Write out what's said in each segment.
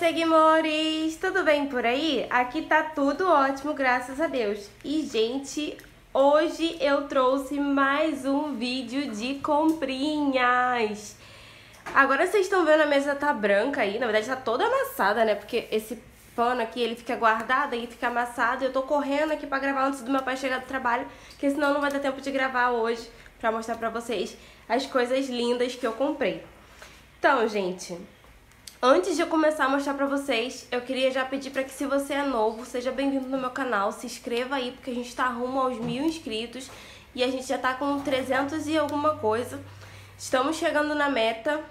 seguimores! Tudo bem por aí? Aqui tá tudo ótimo, graças a Deus. E, gente, hoje eu trouxe mais um vídeo de comprinhas. Agora vocês estão vendo a mesa tá branca aí, na verdade tá toda amassada, né? Porque esse pano aqui, ele fica guardado e fica amassado. E eu tô correndo aqui pra gravar antes do meu pai chegar do trabalho, porque senão não vai dar tempo de gravar hoje pra mostrar pra vocês as coisas lindas que eu comprei. Então, gente, antes de eu começar a mostrar pra vocês, eu queria já pedir pra que, se você é novo, seja bem-vindo no meu canal, se inscreva aí, porque a gente tá rumo aos 1000 inscritos e a gente já tá com 300 e alguma coisa. Estamos chegando na meta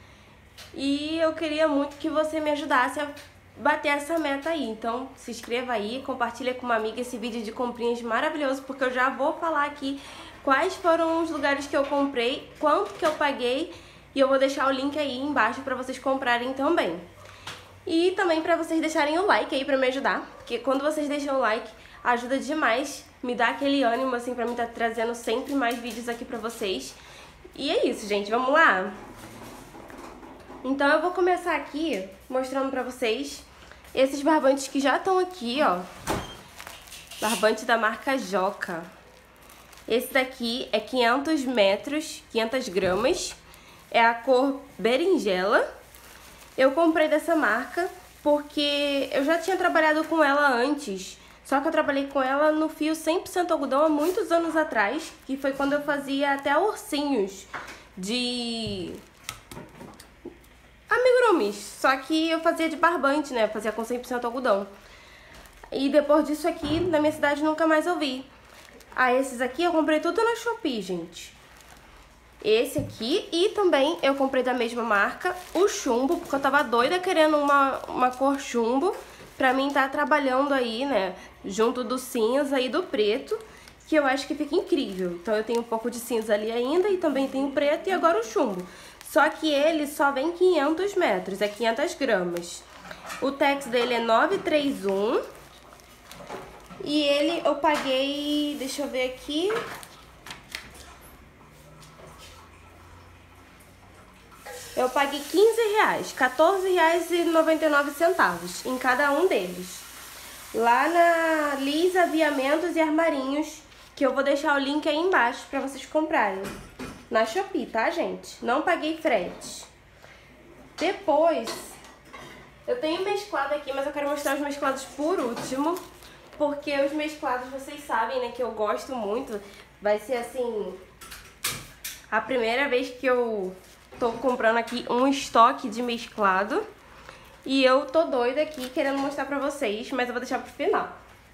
e eu queria muito que você me ajudasse a bater essa meta aí. Então, se inscreva aí, compartilha com uma amiga esse vídeo de comprinhas maravilhoso, porque eu já vou falar aqui quais foram os lugares que eu comprei, quanto que eu paguei. E eu vou deixar o link aí embaixo pra vocês comprarem também. E também pra vocês deixarem o like aí pra me ajudar, porque quando vocês deixam o like, ajuda demais, me dá aquele ânimo assim pra mim estar trazendo sempre mais vídeos aqui pra vocês. E é isso, gente, vamos lá? Então eu vou começar aqui mostrando pra vocês esses barbantes que já estão aqui, ó. Barbante da marca Joca. Esse daqui é 500 metros, 500 gramas. É a cor berinjela. Eu comprei dessa marca porque eu já tinha trabalhado com ela antes. Só que eu trabalhei com ela no fio 100% algodão há muitos anos atrás. Que foi quando eu fazia até ursinhos de amigurumis. Só que eu fazia de barbante, né? Eu fazia com 100% algodão. E depois disso aqui, na minha cidade, nunca mais eu vi. Ah, esses aqui eu comprei tudo na Shopee, gente. Esse aqui, e também eu comprei da mesma marca o chumbo, porque eu tava doida querendo uma cor chumbo pra mim tá trabalhando aí, né, junto do cinza e do preto, que eu acho que fica incrível. Então eu tenho um pouco de cinza ali ainda e também tenho preto e agora o chumbo. Só que ele só vem 500 metros, é 500 gramas. O tex dele é 931 e ele eu paguei, deixa eu ver aqui... Eu paguei R$15, R$14,99 em cada um deles. Lá na Liz Aviamentos e Armarinhos, que eu vou deixar o link aí embaixo pra vocês comprarem. Na Shopee, tá, gente? Não paguei frete. Depois, eu tenho mesclado aqui, mas eu quero mostrar os mesclados por último. Porque os mesclados, vocês sabem, né, que eu gosto muito. Vai ser, assim, a primeira vez que eu... tô comprando aqui um estoque de mesclado. E eu tô doida aqui querendo mostrar pra vocês, mas eu vou deixar pro final.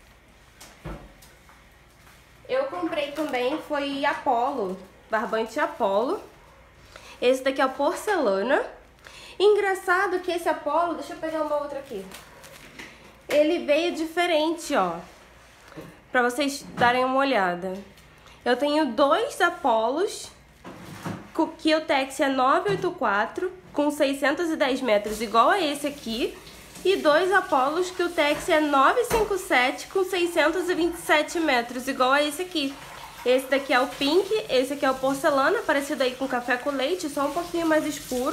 Eu comprei também, foi Apollo, barbante Apollo. Esse daqui é o porcelana. Engraçado que esse Apollo, deixa eu pegar uma outra aqui. Ele veio diferente, ó. Pra vocês darem uma olhada. Eu tenho dois Apollos, que o tex é 984, com 610 metros, igual a esse aqui. E dois Apollos que o tex é 957, com 627 metros, igual a esse aqui. Esse daqui é o pink, esse aqui é o porcelana, parecido aí com café com leite, só um pouquinho mais escuro.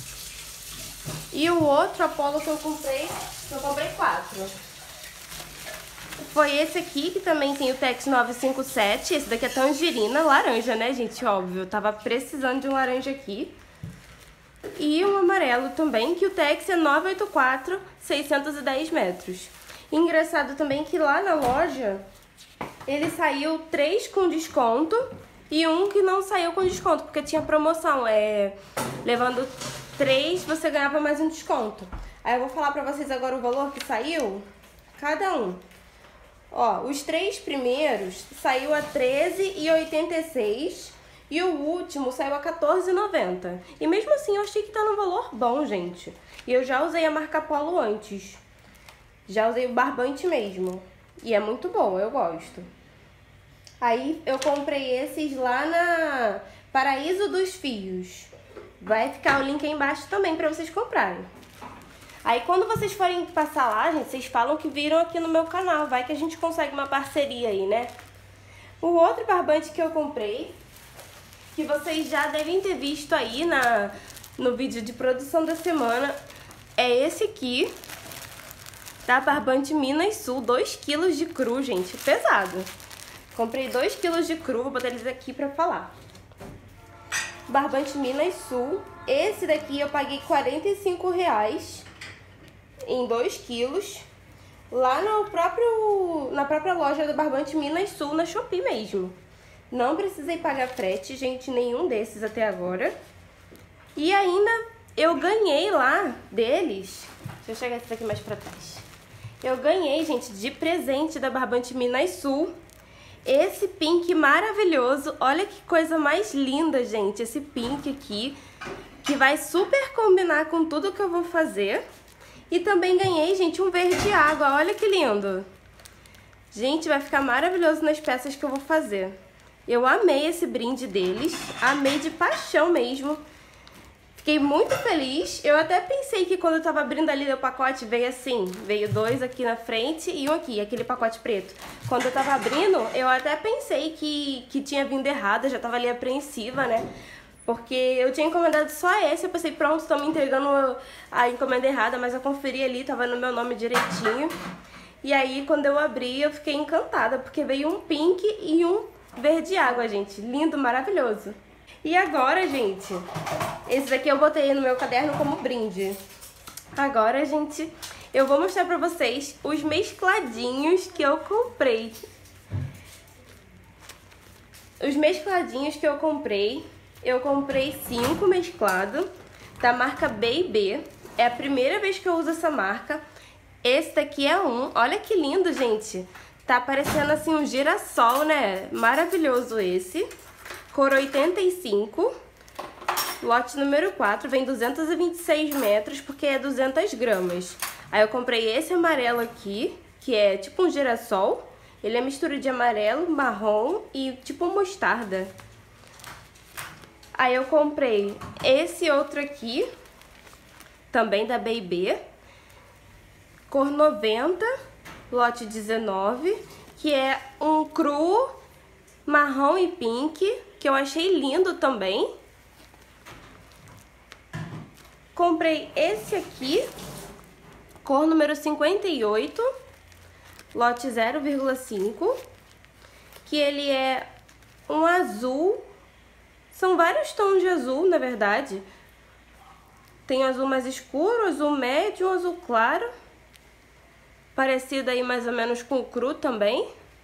E o outro Apollo que eu comprei 4. Foi esse aqui, que também tem o tex 957. Esse daqui é tangerina, laranja, né, gente? Óbvio, eu tava precisando de um laranja aqui. E um amarelo também, que o tex é 984, 610 metros. Engraçado também que lá na loja, ele saiu 3 com desconto e um que não saiu com desconto, porque tinha promoção. Levando 3, você ganhava mais um desconto. Aí eu vou falar pra vocês agora o valor que saiu, cada um. Ó, os 3 primeiros saiu a R$13,86 e o último saiu a R$14,90. E mesmo assim eu achei que tá num valor bom, gente. E eu já usei a marca Apollo antes. Já usei o barbante mesmo. E é muito bom, eu gosto. Aí eu comprei esses lá na Paraíso dos Fios. Vai ficar o link aí embaixo também pra vocês comprarem. Aí quando vocês forem passar lá, gente, vocês falam que viram aqui no meu canal. Vai que a gente consegue uma parceria aí, né? O outro barbante que eu comprei, que vocês já devem ter visto aí no vídeo de produção da semana, é esse aqui, da Barbante Minas Sul, 2 kg de cru, gente, pesado. Comprei 2 kg de cru, vou botar eles aqui pra falar. Barbante Minas Sul, esse daqui eu paguei R$45 em 2 quilos, lá na própria loja da Barbante Minas Sul, na Shopee mesmo. Não precisei pagar frete, gente, nenhum desses até agora. E ainda eu ganhei lá deles, deixa eu chegar esse daqui mais pra trás. Eu ganhei, gente, de presente da Barbante Minas Sul, esse pink maravilhoso. Olha que coisa mais linda, gente, esse pink aqui, que vai super combinar com tudo que eu vou fazer. E também ganhei, gente, um verde água, olha que lindo. Gente, vai ficar maravilhoso nas peças que eu vou fazer. Eu amei esse brinde deles, amei de paixão mesmo. Fiquei muito feliz. Eu até pensei que quando eu tava abrindo ali o pacote veio assim, veio 2 aqui na frente e um aqui, aquele pacote preto. Quando eu tava abrindo, eu até pensei que tinha vindo errado, eu já tava ali apreensiva, né? Porque eu tinha encomendado só esse, eu pensei, pronto, estão me entregando a encomenda errada, mas eu conferi ali, tava no meu nome direitinho. E aí, quando eu abri, eu fiquei encantada, porque veio um pink e um verde água, gente. Lindo, maravilhoso. E agora, gente, esse daqui eu botei no meu caderno como brinde. Agora, gente, eu vou mostrar pra vocês os mescladinhos que eu comprei. Os mescladinhos que eu comprei 5 mesclados da marca B&B. É a primeira vez que eu uso essa marca. Esse daqui é um. Olha que lindo, gente. Tá parecendo assim um girassol, né? Maravilhoso esse. Cor 85. Lote número 4. Vem 226 metros porque é 200 gramas. Aí eu comprei esse amarelo aqui, que é tipo um girassol. Ele é mistura de amarelo, marrom e tipo mostarda. Aí eu comprei esse outro aqui, também da B&B, cor 90, lote 19, que é um cru marrom e pink, que eu achei lindo também. Comprei esse aqui, cor número 58, lote 0,5, que ele é um azul. São vários tons de azul, na verdade. Tem azul mais escuro, azul médio, azul claro. Parecido aí mais ou menos com o cru também.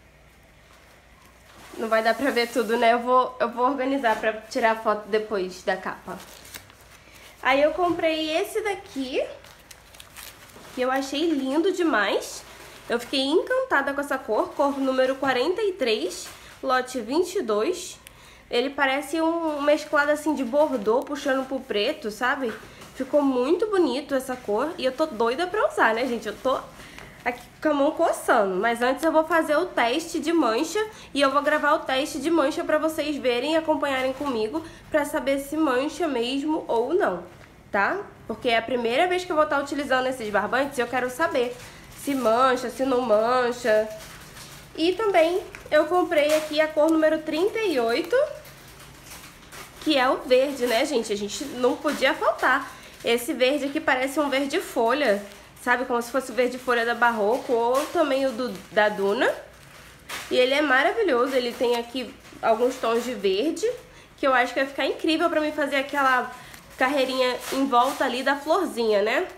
Não vai dar pra ver tudo, né? Eu vou organizar pra tirar a foto depois da capa. Aí eu comprei esse daqui, que eu achei lindo demais. Eu fiquei encantada com essa cor, cor número 43, lote 22. Ele parece um mesclado assim de bordô puxando pro preto, sabe? Ficou muito bonito essa cor e eu tô doida pra usar, né, gente? Eu tô aqui com a mão coçando. Mas antes eu vou fazer o teste de mancha e eu vou gravar o teste de mancha pra vocês verem e acompanharem comigo pra saber se mancha mesmo ou não, tá? Porque é a primeira vez que eu vou estar utilizando esses barbantes e eu quero saber se mancha, se não mancha. E também eu comprei aqui a cor número 38, que é o verde, né, gente? A gente não podia faltar. Esse verde aqui parece um verde folha, sabe? Como se fosse o verde folha da Barroco ou também o da Duna. E ele é maravilhoso, ele tem aqui alguns tons de verde, que eu acho que vai ficar incrível pra mim fazer aquela carreirinha em volta ali da florzinha, né?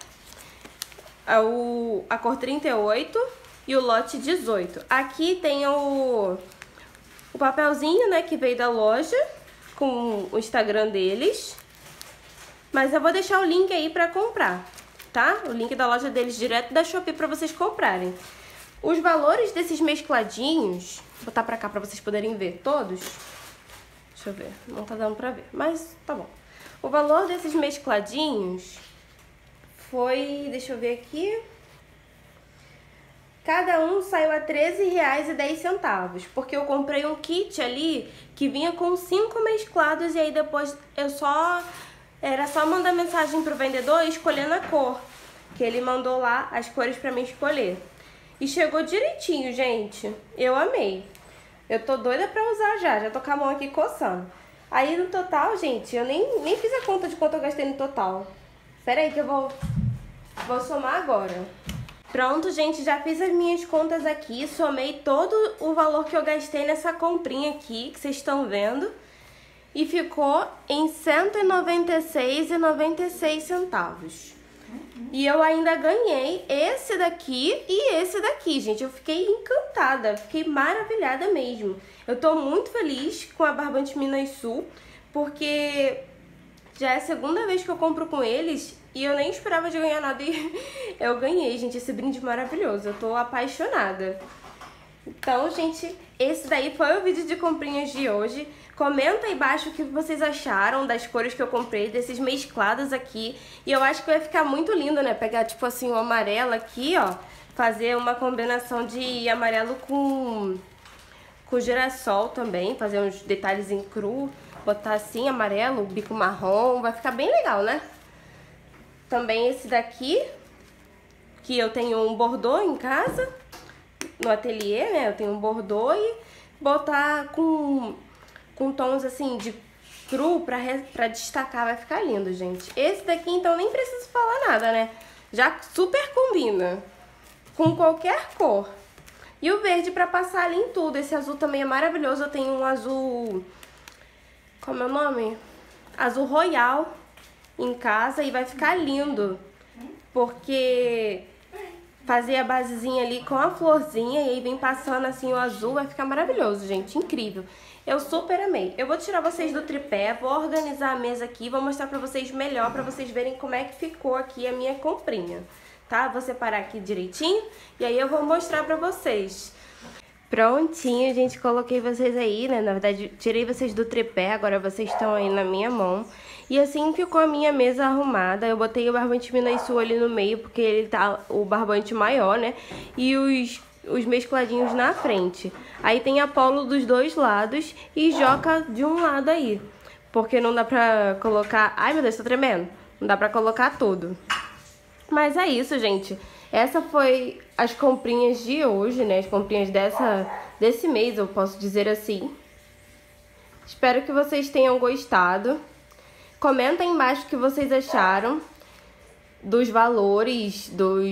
A cor 38 e o lote 18. Aqui tem o papelzinho, né, que veio da loja com o Instagram deles. Mas eu vou deixar o link aí pra comprar, tá? O link da loja deles direto da Shopee pra vocês comprarem. Os valores desses mescladinhos, vou botar pra cá pra vocês poderem ver todos. Deixa eu ver, não tá dando pra ver, mas tá bom. O valor desses mescladinhos foi, deixa eu ver aqui, cada um saiu a R$13,10, porque eu comprei um kit ali que vinha com 5 mesclados e aí depois era só mandar mensagem pro vendedor escolhendo a cor, que ele mandou lá as cores pra mim escolher. E chegou direitinho, gente. Eu amei. Eu tô doida pra usar já tô com a mão aqui coçando. Aí no total, gente, eu nem fiz a conta de quanto eu gastei no total. Espera aí que eu vou Vou somar agora. Pronto, gente, já fiz as minhas contas aqui, somei todo o valor que eu gastei nessa comprinha aqui, que vocês estão vendo, e ficou em R$ 196,96. E eu ainda ganhei esse daqui e esse daqui, gente. Eu fiquei encantada, fiquei maravilhada mesmo. Eu tô muito feliz com a Barbante Minas Sul, porque já é a segunda vez que eu compro com eles e eu nem esperava de ganhar nada e eu ganhei, gente, esse brinde maravilhoso. Eu tô apaixonada. Então, gente, esse daí foi o vídeo de comprinhas de hoje. Comenta aí embaixo o que vocês acharam das cores que eu comprei, desses mesclados aqui. E eu acho que vai ficar muito lindo, né? Pegar, tipo assim, o amarelo aqui, ó. Fazer uma combinação de amarelo com girassol também. Fazer uns detalhes em cru. Botar assim, amarelo, bico marrom. Vai ficar bem legal, né? Também esse daqui, que eu tenho um bordô em casa, no ateliê, né? Eu tenho um bordô e botar com tons assim de cru pra destacar, vai ficar lindo, gente. Esse daqui, então, nem preciso falar nada, né? Já super combina com qualquer cor. E o verde pra passar ali em tudo. Esse azul também é maravilhoso. Eu tenho um azul... Como é o nome? Azul royal em casa e vai ficar lindo. Porque fazer a basezinha ali com a florzinha e aí vem passando assim o azul, vai ficar maravilhoso, gente. Incrível. Eu super amei. Eu vou tirar vocês do tripé, vou organizar a mesa aqui, vou mostrar pra vocês melhor, pra vocês verem como é que ficou aqui a minha comprinha, tá? Vou separar aqui direitinho e aí eu vou mostrar pra vocês. Prontinho, gente, coloquei vocês aí, né? Na verdade, tirei vocês do tripé, agora vocês estão aí na minha mão. E assim ficou a minha mesa arrumada. Eu botei o Barbante Minas Sul ali no meio, porque ele tá o barbante maior, né? E os mescladinhos na frente. Aí tem Apolo dos dois lados e Joca de um lado aí. Porque não dá pra colocar... Ai, meu Deus, tô tremendo. Não dá pra colocar tudo. Mas é isso, gente. Essa foi as comprinhas de hoje, né? As comprinhas desse mês, eu posso dizer assim. Espero que vocês tenham gostado. Comenta aí embaixo o que vocês acharam dos valores,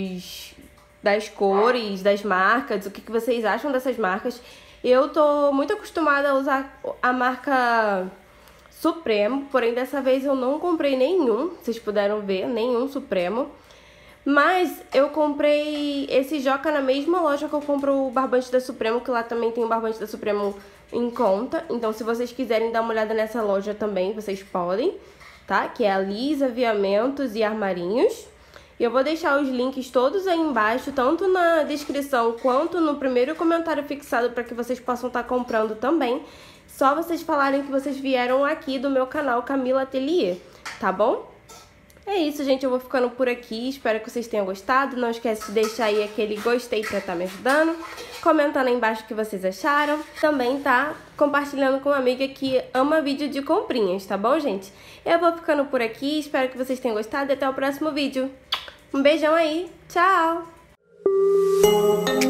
das cores, das marcas, o que vocês acham dessas marcas. Eu tô muito acostumada a usar a marca Supremo, porém dessa vez eu não comprei nenhum, vocês puderam ver, nenhum Supremo. Mas eu comprei esse Joca na mesma loja que eu compro o barbante da Supremo, que lá também tem o barbante da Supremo em conta. Então se vocês quiserem dar uma olhada nessa loja também, vocês podem, tá? Que é a Liz Aviamentos e Armarinhos. E eu vou deixar os links todos aí embaixo, tanto na descrição quanto no primeiro comentário fixado, para que vocês possam estar comprando também. Só vocês falarem que vocês vieram aqui do meu canal Camila Atelier, tá bom? É isso, gente, eu vou ficando por aqui, espero que vocês tenham gostado. Não esquece de deixar aí aquele gostei pra estar me ajudando, comentando aí embaixo o que vocês acharam. Também tá compartilhando com uma amiga que ama vídeo de comprinhas, tá bom, gente? Eu vou ficando por aqui, espero que vocês tenham gostado e até o próximo vídeo. Um beijão aí, tchau!